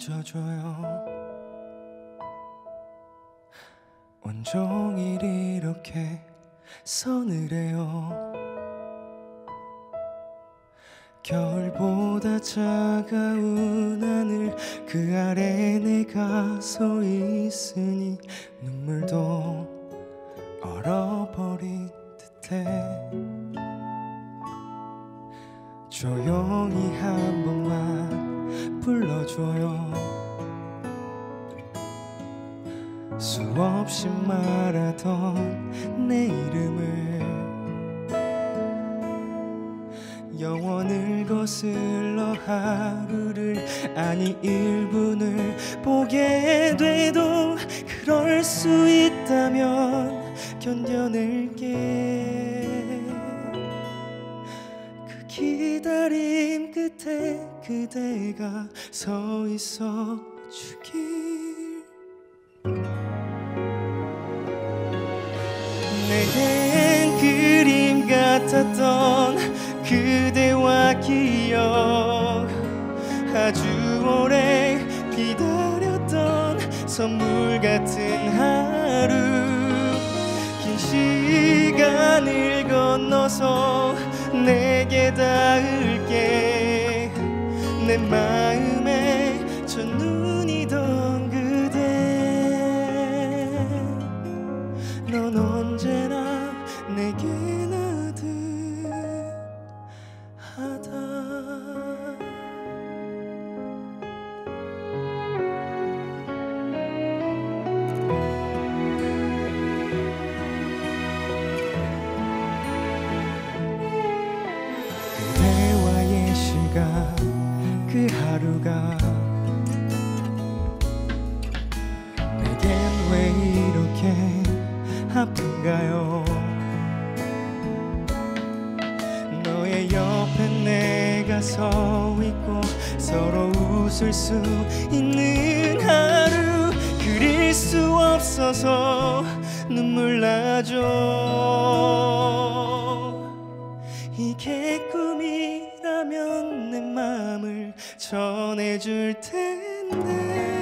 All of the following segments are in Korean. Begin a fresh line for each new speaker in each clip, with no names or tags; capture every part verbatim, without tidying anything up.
젖어줘요. 온종일 이렇게 서늘해요. 겨울보다 차가운 하늘 그 아래 내가 서 있으니 눈물도 얼어버린 듯해. 조용히 한 번만 불러줘요. 수없이 말하던 내 이름을 영원을 거슬러 하루를 아니 일 분을 보게 돼도 그럴 수 있다면 견뎌낼게. 그 기다림 끝에 그대가 서 있어 주길. 내겐 그림 같았던 그대와 기억, 아주 오래 기다렸던 선물 같은 하루. 긴 시간을 건너서 내게 닿을게. 내 마음에 첫눈이던 그대, 넌 언제나 내게 나듯하다. 그대와의 시간 그 하루가 내겐 왜 이렇게 아픈가요? 너의 옆에 내가 서 있고 서로 웃을 수 있는 하루, 그릴 수 없어서 눈물 나죠. 이게 꿈이라면 내 맘을 전해줄 텐데.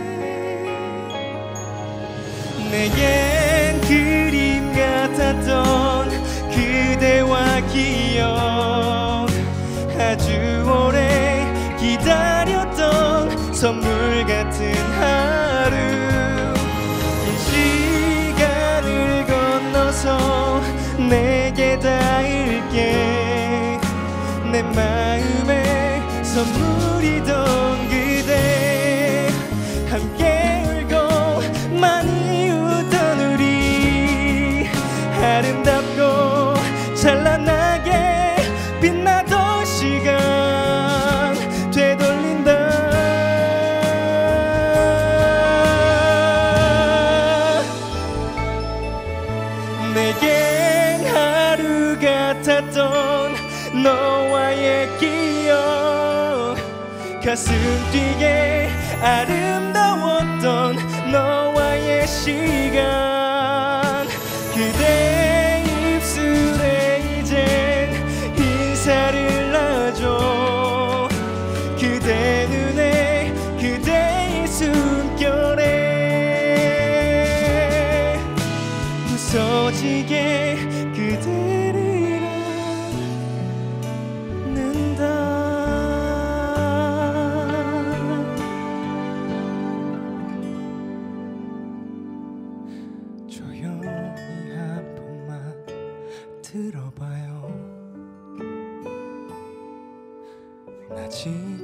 내겐 그림 같았던 그대와 기억, 아주 오래 기다렸던 선물 같은 하루. 긴 시간을 건너서 내게 닿을게. 내 마음에 선물이던 그대, 함께 울고 많이 웃던 우리, 아름답고 찬란하게 빛나던 시간 되돌린다. 내겐 하루 같았던 너와의 기억, 가슴 뛰게 아름다웠던 너와의 시간. 그대 입술에 이젠 인사를 놔줘. 그대 눈에 그대의 숨결에 부서지게 그대를 안는다. 조용히 한 번만 들어봐요. 나 지금